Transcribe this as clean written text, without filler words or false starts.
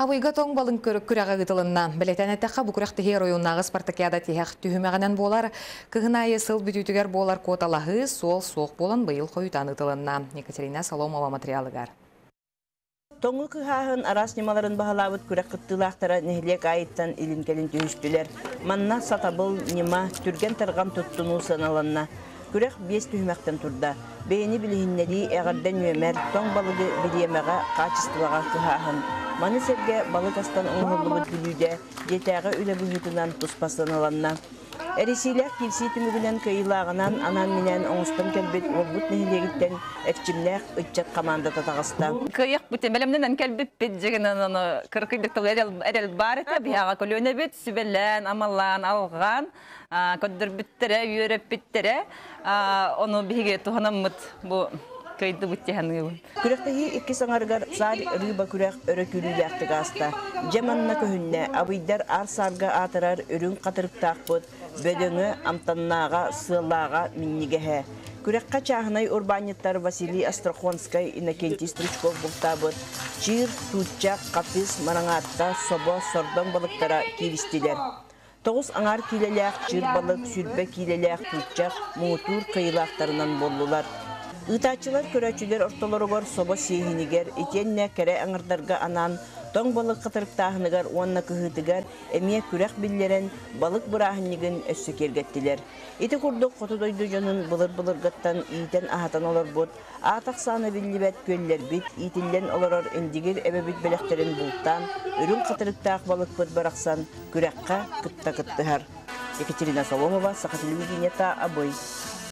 Авыйга тоң балын күрәгә гытылынна. Белетән әтәққа бу күрәкте хер ойыннағы спартакиада тиһәк түһүмәгәнән болар. Кыгынайы сыл бүтүтүгәр болар коталаһы сол соқ болан быйыл қойутан ытылынна. Екатерина Соломова материалыгар. Тоңу кыһаһын арас немаларын баһалабыт күрәк кыттылаахтара нехлек айыттан илинкелин төһүстүләр. Манна сатабыл нема түрген таргам туттуну саналанна. Күрәк 5 түһмәктән турда. Бейни билиһиннәри әгәрдән йөмәр тоң балыгы билиемәгә качествога кыһаһын. Маны серге балык астан оңһоллубут бүлүдә детәгә үле бүһүтүнән туспасаналанна. Эрисиләк килси түмүгүнән кыйлагынан анан менән оңстан кәлбет олбут нехлегиттен эчимләк үтчәт командада тагыста. Кыяк бүтемелемнән кәлбет битҗигенән аны кыркыйдыктан эрел бар ите бияга колөне бит сибеллән амаллан алган көддер биттере йөреп биттере аны биге туханаммыт бу кайды бүтәһән. Күрәктәге ике саңаргар сар рыба күрәк өрөкүлүләктә гаста. Җаманна көһүннә абыйдар арсарга атырар өрүн катырыктакпыт. Бөлөңі амтаннаға, сылаға миннигеhe. Күрәкка чағынай урбаниттар Василий Астрахонскай, Иннокентий Стручков бұлтабыт. Чир, тутчак, капис, мараңатта, собо, сордон балықтара киристилер. Тоғыз аңар килеләк, чир балык, сүрбе килеләк, тутчак, муутур кыйлақтарынан болдулар. Ытачылар көрәчілер ортолорогор собо сейхинигер, етенне кәрі аңырдарға анан, тоң балык кытырыктаһыныгар уанна кыһытыгар эмие күрәк биллерен балык бырааһыннигин өссө кергеттилер. Ити курдук хотудойду жонун былыр-былыргаттан иитен ахатан олор бут. Атак саны биллибет көллер бит, иитиллен олорор эндигир эбебит белектерин бултан, өрүн кытырыктаах балык бут бараксан күрәккә кытта-кыттыһар. Екатерина Соломова, Саха телевидениета, Обой.